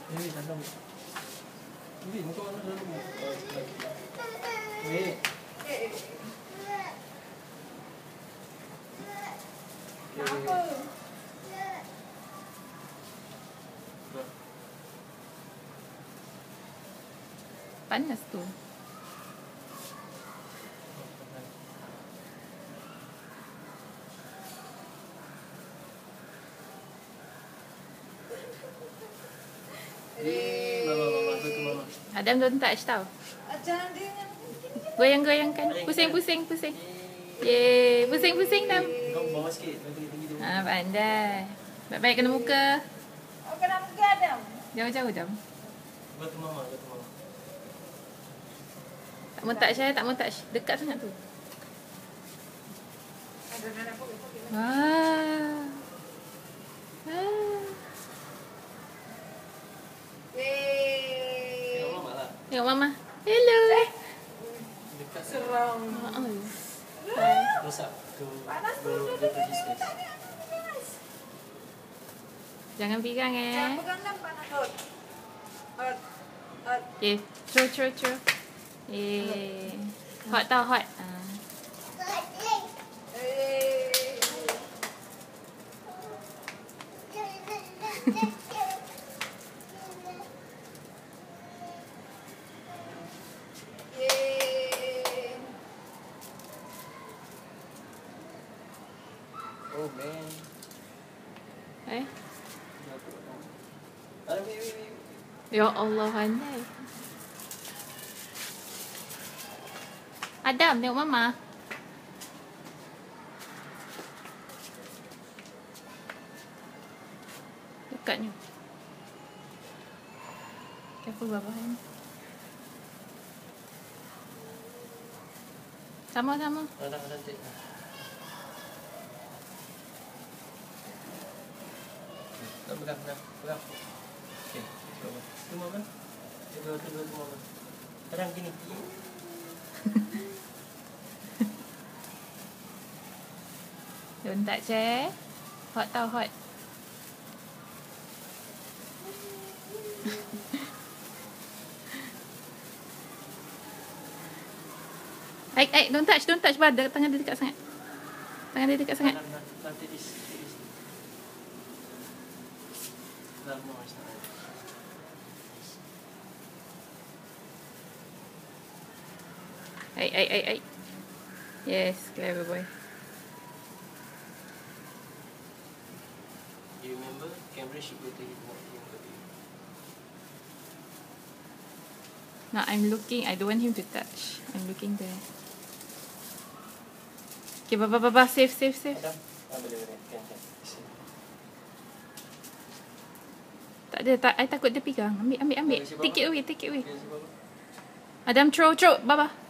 Ini dalam. Ini muka mana dalam? Ini. Apa? Panas tu. Adam don't touch tau. Jangan dia. Goyang-goyangkan. Pusing-pusing. Yeay. Pusing-pusing Dam. Kau bawa sikit. Tinggi tu. Pandai. Baik-baik kena muka. Oh, kena muka Adam. Jauh-jauh Dam. Buat tu mama. Tak mau touch tak mau touch. Dekat sangat tu. Ada apa? Wah. Tengok mama lah. Tengok mama. Hello. Dekat Serang. close up to Panas go pergi space. Jangan pegang Jangan pegang Dam, panas hot. Hot. Okay. Throw. Hot tau, hot. Oh man. Wait. Ya Allah, pandai. Adam, tengok mama. Dekatnya. Careful bawah ni. Sama-sama. Ada cantik. Pegang. Okey, cuba. Tu mama. Cuba mama. Kadang gini. Don't touch Hot tau, hot. Don't touch, Bar. Tangan dia dekat sangat. Nanti dis. Dah mau start. Yes, clever boy. You remember? Camera should go to you. No, I'm looking. I don't want him to touch. I'm looking there. Okay, baba, safe. Adam, boleh. Kan. Tak ada, I takut dia pegang. Ambil. Take it away. Okay, Adam, throw, baba.